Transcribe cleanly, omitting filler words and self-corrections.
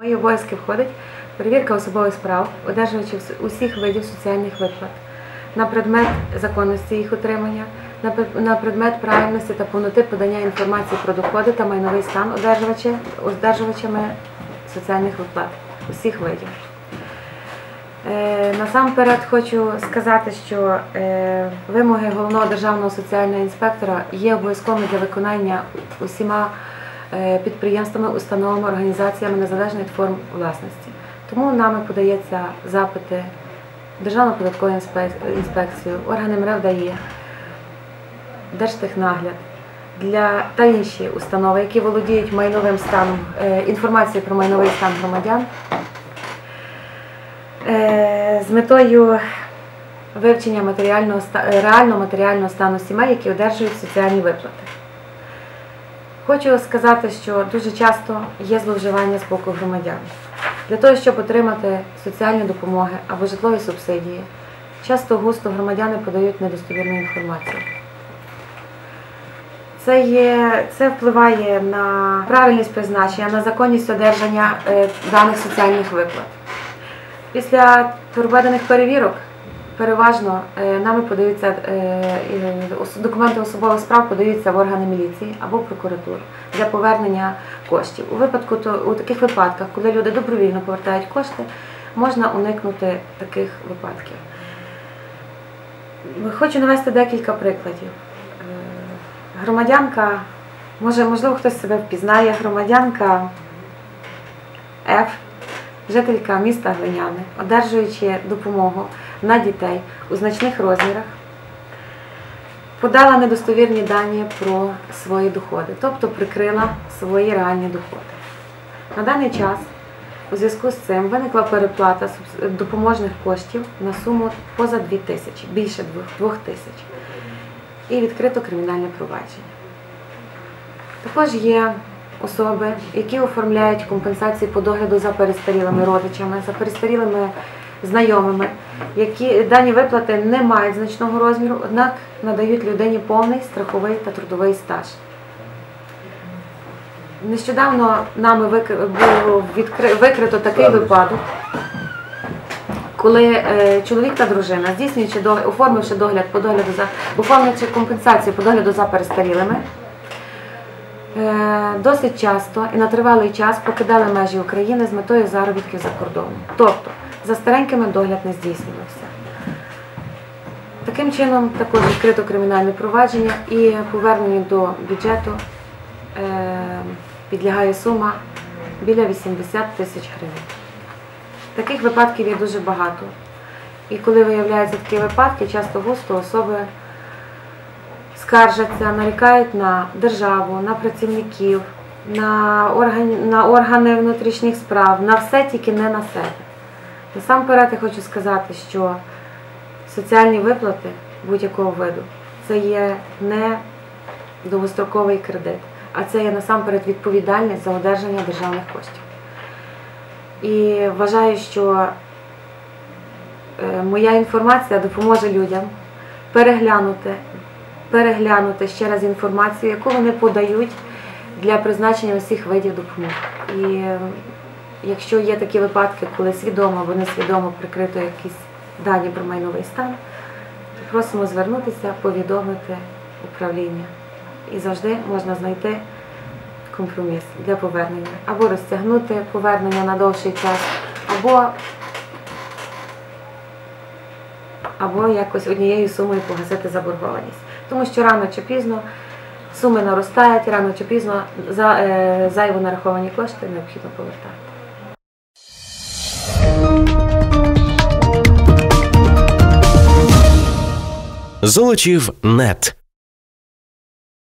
мої обов'язки входить перевірка особових справ, одержувачів усіх видів соціальних виплат на предмет законності їх отримання, на предмет правильності та повноти подання інформації про доходи та майновий стан одержувачами соціальних виплат усіх видів. Насамперед хочу сказати, що вимоги Головного державного соціального інспектора є обов'язковими для виконання усіма підприємствами, установами, організаціями незалежних форм власності. Тому нами подаються запити в Державну податкову інспекцію, органи МРЕВ ДАІ, Держтехнагляд та інші установи, які володіють майновим станом, інформацією про майновий стан громадян, з метою вивчення реального матеріального стану сімей, які одержують соціальні виплати. Хочу сказати, що дуже часто є зловживання з боку громадян. Для того, щоб отримати соціальні допомоги або житлові субсидії, часто-густо громадяни подають недостовірну інформацію. Це впливає на правильність призначення, на законність одержання даних соціальних виплат. Після проведених перевірок переважно нами подаються документи особових справ подаються в органи міліції або прокуратуру для повернення коштів. У таких випадках, коли люди добровільно повертають кошти, можна уникнути таких випадків. Хочу навести декілька прикладів. Громадянка, можливо, хтось себе впізнає, громадянка Ф, жителька міста Глиняни, одержуючи допомогу на дітей у значних розмірах, подала недостовірні дані про свої доходи, тобто прикрила свої реальні доходи. На даний час у зв'язку з цим виникла переплата допоможних коштів на суму поза 2 тисячі, більше 2 тисяч, і відкрито кримінальне провадження. Також є особи, які оформляють компенсації по догляду за перестарілими родичами, за перестарілими знайомими, які дані виплати не мають значного розміру, однак надають людині повний страховий та трудовий стаж. Нещодавно нами було викрито такий випадок, коли чоловік та дружина, оформивши компенсацію по догляду за перестарілими, досить часто і на тривалий час покидали межі України з метою заробітків за кордоном. Тобто, за старенькими догляд не здійснювався. Таким чином, також відкрито кримінальне провадження і поверненню до бюджету підлягає сума біля 80 тисяч гривень. Таких випадків є дуже багато. І коли виявляються такі випадки, часто-густо особи скаржаться, нарікають на державу, на працівників, на органи внутрішніх справ, на все, тільки не на себе. Насамперед я хочу сказати, що соціальні виплати будь-якого виду – це є не довгостроковий кредит, а це є насамперед відповідальність за одержання державних коштів. І вважаю, що моя інформація допоможе людям переглянути ще раз інформацію, яку вони подають для призначення усіх видів допомог. І якщо є такі випадки, коли свідомо або несвідомо прикрито якісь дані про майновий стан, то просимо звернутися, повідомити управління. І завжди можна знайти компроміс для повернення. Або розтягнути повернення на довший час, або якось однією сумою погасити заборгованість. Тому що рано чи пізно суми наростають, рано чи пізно зайво нараховані кошти необхідно повертати. Золочів.нет